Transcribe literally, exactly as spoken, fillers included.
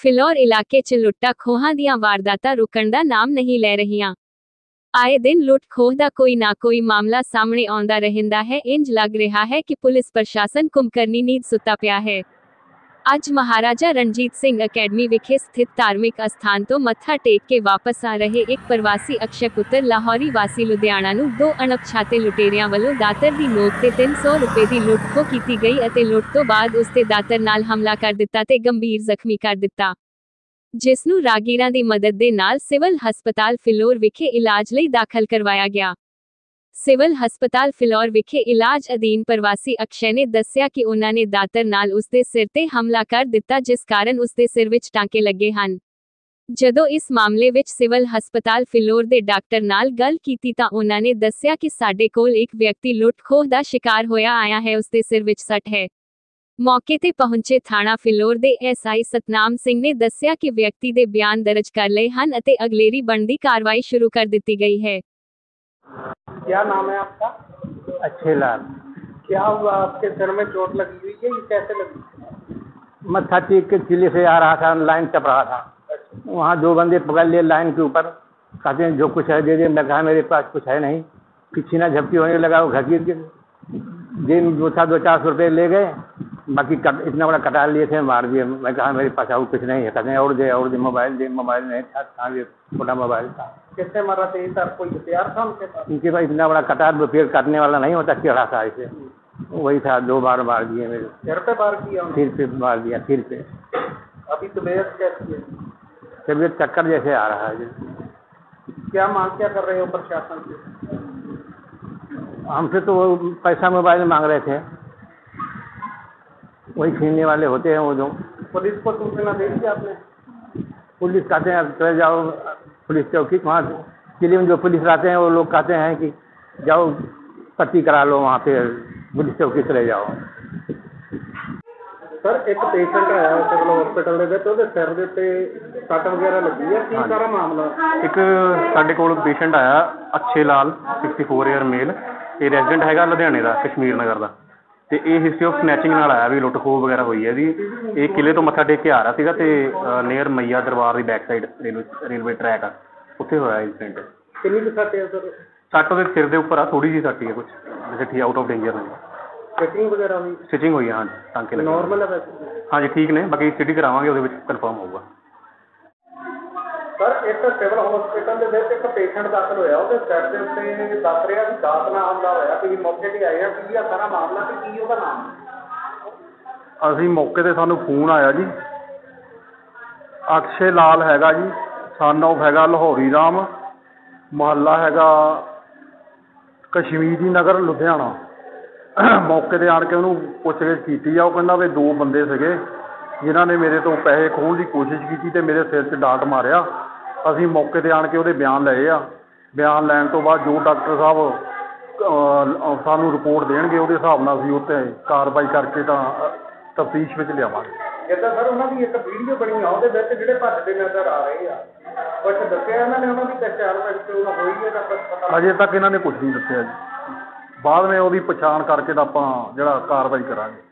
ਫਿਲੌਰ ਇਲਾਕੇ 'ਚ ਲੁੱਟਾਂ ਖੋਹਾਂ ਦੀਆਂ ਵਾਰਦਾਤਾਂ ਰੁਕਣ ਦਾ ਨਾਮ ਨਹੀਂ ਲੈ ਰਹੀਆਂ। ਆਏ ਦਿਨ ਲੁੱਟ ਖੋਹ ਦਾ ਕੋਈ ਨਾ ਕੋਈ ਮਾਮਲਾ ਸਾਹਮਣੇ ਆਉਂਦਾ ਰਹਿੰਦਾ ਹੈ। ਇੰਜ ਲੱਗ ਰਿਹਾ ਹੈ ਕਿ ਪੁਲਿਸ ਪ੍ਰਸ਼ਾਸਨ ਕੁੰਭਕਰਨੀ ਨੀਂਦ ਸੁੱਤਾ ਪਿਆ ਹੈ। ਅੱਜ ਮਹਾਰਾਜਾ ਰਣਜੀਤ ਸਿੰਘ ਅਕੈਡਮੀ ਵਿਖੇ ਸਥਿਤ ਧਾਰਮਿਕ ਅਸਥਾਨ ਤੋਂ ਮੱਥਾ ਟੇਕ ਕੇ ਵਾਪਸ ਆ ਰਹੇ ਇੱਕ ਪ੍ਰਵਾਸੀ ਅਕਸ਼ੈ ਪੁੱਤਰ ਲਾਹੌਰੀ ਵਾਸੀ ਲੁਧਿਆਣਾ ਨੂੰ ਦੋ ਅਣਪਛਾਤੇ ਲੁਟੇਰਿਆਂ ਵੱਲੋਂ ਦਾਤਰ ਦੀ ਨੋਕ ਤੇ ਤਿੰਨ ਸੌ ਰੁਪਏ ਦੀ ਲੁੱਟ ਖੋਹ ਕੀਤੀ ਗਈ ਅਤੇ ਲੁੱਟ ਤੋਂ ਬਾਅਦ ਉਸ ਤੇ ਦਾਤਰ ਨਾਲ ਹਮਲਾ ਕਰ ਦਿੱਤਾ ਤੇ ਗੰਭੀਰ ਜ਼ਖਮੀ ਕਰ ਦਿੱਤਾ, ਜਿਸ ਨੂੰ ਰਾਹਗੀਰਾਂ ਦੀ ਮਦਦ ਦੇ ਨਾਲ ਸਿਵਲ ਹਸਪਤਾਲ ਫਿਲੌਰ ਵਿਖੇ ਇਲਾਜ ਲਈ ਦਾਖਲ ਕਰਵਾਇਆ ਗਿਆ। ਸਿਵਲ ਹਸਪਤਾਲ ਫਿਲੌਰ ਵਿਖੇ ਇਲਾਜ ਅਧੀਨ ਪ੍ਰਵਾਸੀ ਅਕਸ਼ੈ ਨੇ ਦੱਸਿਆ ਕਿ ਉਨ੍ਹਾਂ ਨੇ ਦਾਤਰ ਨਾਲ ਉਸ ਦੇ ਸਿਰ ਤੇ ਹਮਲਾ ਕਰ ਦਿੱਤਾ, ਜਿਸ ਕਾਰਨ ਉਸ ਦੇ ਸਿਰ ਵਿੱਚ ਟਾਂਕੇ ਲੱਗੇ ਹਨ। ਜਦੋਂ ਇਸ ਮਾਮਲੇ ਵਿੱਚ ਸਿਵਲ ਹਸਪਤਾਲ ਫਿਲੌਰ ਦੇ ਡਾਕਟਰ ਨਾਲ ਗੱਲ ਕੀਤੀ ਤਾਂ ਉਨ੍ਹਾਂ ਨੇ ਦੱਸਿਆ ਕਿ ਸਾਡੇ ਕੋਲ ਇੱਕ ਵਿਅਕਤੀ ਲੁੱਟ ਖੋਹ ਦਾ ਸ਼ਿਕਾਰ ਹੋਇਆ ਆਇਆ ਹੈ, ਉਸ ਦੇ ਸਿਰ ਵਿੱਚ ਸੱਟ ਹੈ। ਮੌਕੇ ਤੇ ਪਹੁੰਚੇ ਥਾਣਾ ਫਿਲੌਰ ਦੇ ਐਸ ਆਈ ਸਤਨਾਮ ਸਿੰਘ ਨੇ ਦੱਸਿਆ ਕਿ ਵਿਅਕਤੀ ਦੇ ਬਿਆਨ ਦਰਜ ਕਰ ਲਏ ਹਨ ਅਤੇ ਅਗਲੇਰੀ ਬਣਦੀ ਕਾਰਵਾਈ ਸ਼ੁਰੂ ਕਰ ਦਿੱਤੀ गई है। क्या नाम है आपका? अच्छे लाल। क्या हुआ, आपके सिर में चोट लगी हुई है, ये कैसे लगी? मत्था टेक के किले से आ रहा था, लाइन टप रहा था। वहाँ दो बंदे पकड़ लिए लाइन के ऊपर, कहते हैं जो कुछ है दे दे। मैं कहा मेरे पास कुछ है नहीं। पीछे ना झपकी होने लगा, वो घसीट के दिन दो था दो चार सौ रुपये ले गए, बाकी कट इतना बड़ा कटार लिए थे, मार दिए। मैं कहा मेरे पास और कुछ नहीं है। कहते हैं और दे और दे। मोबाइल दे, मोबाइल नहीं था, कहाँ ये छोटा मोबाइल था। किससे मारा था? सर कोई हथियार था उनके पास? उनके पास इतना बड़ा कटार पेड़ काटने वाला नहीं होता, टेढ़ा था ऐसे, वही था। दो बार मार दिए मेरे सिर पे मार किया, सिर पे मार दिया, सिर पे। अभी तबीयत कैसी है? तबीयत चक्कर जैसे आ रहा है। क्या मांग क्या कर रहे हो प्रशासन से? हमसे तो वो पैसा मोबाइल मांग रहे थे, वही छीनने वाले होते हैं वो जो। पुलिस को सूचना दे दी आपने? पुलिस कहते हैं चले जाओ पुलिस चौकी, वहाँ किले में जो पुलिस रहते हैं वो लोग कहते हैं कि जाओ पट्टी करा लो, वहाँ पे पुलिस चौकी चले जाओ। सर एक पेशेंट आया सिविल हॉस्पिटल ਦੇ ਵਿੱਚ, ਉਹਦੇ ਸਿਰ ਦੇ ਉੱਤੇ ਸੱਟ ਵਗੈਰਾ ਲੱਗੀ ਹੈ, ਕੀ ਸਾਰਾ ਮਾਮਲਾ? ਇੱਕ ਸਾਡੇ ਕੋਲ ਪੇਸ਼ੈਂਟ ਆਇਆ Akshay Lal sixty four year male, ਇਹ ਰੈਜ਼ੀਡੈਂਟ ਹੈਗਾ ਲੁਧਿਆਣੇ ਦਾ, ਕਸ਼ਮੀਰ ਨਗਰ ਦਾ, ਤੇ ਇਹ ਹਿਸਟਰੀ ਆਫ ਸਨੈਚਿੰਗ ਨਾਲ ਆਇਆ ਵੀ ਲੁੱਟ ਖੋਹ ਵਗੈਰਾ ਹੋਈ ਹੈ ਜੀ। ਇਹ ਕਿਲੇ ਤੋਂ ਮੱਥਾ ਟੇਕ ਕੇ ਆ ਰਿਹਾ ਸੀਗਾ ਤੇ ਨੀਅਰ ਮਈਆ ਦਰਬਾਰ ਦੀ back side railway railway track ਆ, ਉੱਥੇ ਹੋਇਆ ਇੰਸੀਡੈਂਟ। ਕਿੰਨੀ ਕੁ ਸੱਟ ਹੈ ਸਰ? ਸੱਟ ਉਹਦੇ ਸਿਰ ਦੇ ਉੱਪਰ ਆ, ਥੋੜੀ ਜਿਹੀ ਸੱਟ ਹੀ ਹੈ, ਕੁਛ ਵੈਸੇ ਠੀਕ, ਆਊਟ ਆਫ ਡੇਂਜਰ ਨਹੀਂ। ਸਟਿਚਿੰਗ ਵਗੈਰਾ ਹੋਈ? ਸਟਿਚਿੰਗ ਹੋਈ ਹੈ, ਹਾਂਜੀ, ਟਾਂਕੇ ਲੱਗੇ। ਨੋਰਮਲ ਹੈ ਵੈਸੇ? ਹਾਂਜੀ ਠੀਕ ਨੇ, ਬਾਕੀ ਸਿਟੀ ਕਰਾਵਾਂਗੇ, ਉਹਦੇ ਵਿੱਚ ਕਨਫਰਮ ਹੋਊਗਾ। ਸਰ ਇੱਕ ਸਿਵਲ ਹਸਪੀਟਲ ਦੇ ਵਿੱਚ ਇੱਕ ਪੇਸ਼ੈਂਟ ਦਾਖਲ ਹੋਇਆ, ਉਹਦੇ ਸਿਰ ਦੇ ਉੱਤੇ ਦੱਸ ਰਿਹਾ ਵੀ ਦਾਤ ਨਾਲ ਹਮਲਾ ਹੋਇਆ, ਤੁਸੀਂ ਮੌਕੇ ਤੇ ਆਏ ਆ, ਕੀ ਆ ਸਾਰਾ ਮਾਮਲਾ ਤੇ ਕੀ ਉਹਦਾ ਨਾਮ? ਅਸੀਂ ਮੌਕੇ ਤੇ ਸਾਨੂੰ ਫੋਨ ਆਇਆ ਜੀ, ਅਕਸ਼ੈ ਲਾਲ ਹੈਗਾ ਜੀ, ਸਨ ਆਫ ਹੈਗਾ ਲਾਹੌਰੀ ਰਾਮ, ਮੁਹੱਲਾ ਹੈਗਾ ਕਸ਼ਮੀਰੀ ਨਗਰ ਲੁਧਿਆਣਾ। ਮੌਕੇ ਤੇ ਆਣ ਕੇ ਉਹਨੂੰ ਪੁੱਛਗਿੱਛ ਕੀਤੀ ਆ, ਉਹ ਕਹਿੰਦਾ ਵੀ ਦੋ ਬੰਦੇ ਸੀਗੇ ਜਿਨ੍ਹਾਂ ਨੇ ਮੇਰੇ ਤੋਂ ਪੈਸੇ ਖੋਹਣ ਦੀ ਕੋਸ਼ਿਸ਼ ਕੀਤੀ ਤੇ ਮੇਰੇ ਸਿਰ 'ਚ ਡਾਟ ਮਾਰਿਆ। ਅਸੀਂ ਮੌਕੇ ਤੇ ਆਣ ਕੇ ਉਹਦੇ ਬਿਆਨ ਲਏ ਆ, ਬਿਆਨ ਲੈਣ ਤੋਂ ਬਾਅਦ ਜੋ ਡਾਕਟਰ ਸਾਹਿਬ ਸਾਨੂੰ ਰਿਪੋਰਟ ਦੇਣਗੇ ਉਹਦੇ ਹਿਸਾਬ ਨਾਲ ਅਸੀਂ ਉੱਤੇ ਕਾਰਵਾਈ ਕਰਕੇ ਤਾਂ ਤਫਤੀਸ਼ ਵਿੱਚ ਲਿਆਵਾਂਗੇ। ਜਿੱਦਾਂ ਸਰ ਉਹਨਾਂ ਦੀ ਇੱਕ ਵੀਡੀਓ ਬਣੀ ਆ, ਉਹਦੇ ਵਿੱਚ ਜਿਹੜੇ ਭੱਜਦੇ ਨਜ਼ਰ ਆ ਰਹੇ ਆ, ਕੁਛ ਦੱਸਿਆ ਇਹਨਾਂ ਨੇ ਉਹਨਾਂ ਦੀ ਪਹਿਚਾਣ ਵਿੱਚ ਹੋਈ ਹੈ ਜਾਂ ਪਤਾ? ਅਜੇ ਤੱਕ ਇਹਨਾਂ ਨੇ ਕੁਛ ਨਹੀਂ ਦੱਸਿਆ ਜੀ, ਬਾਅਦ ਵਿੱਚ ਉਹਦੀ ਪਛਾਣ ਕਰਕੇ ਤਾਂ ਆਪਾਂ ਜਿਹੜਾ ਕਾਰਵਾਈ ਕਰਾਂਗੇ।